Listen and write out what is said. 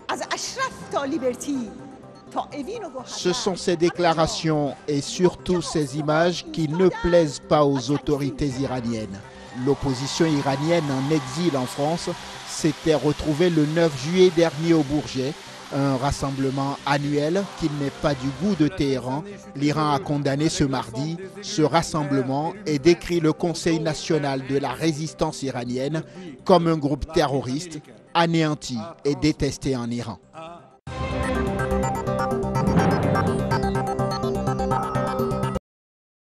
Ce sont ces déclarations et surtout ces images qui ne plaisent pas aux autorités iraniennes. L'opposition iranienne en exil en France s'était retrouvée le 9 juillet dernier au Bourget, un rassemblement annuel qui n'est pas du goût de Téhéran. L'Iran a condamné ce mardi ce rassemblement et décrit le Conseil national de la résistance iranienne comme un groupe terroriste anéanti et détesté en Iran.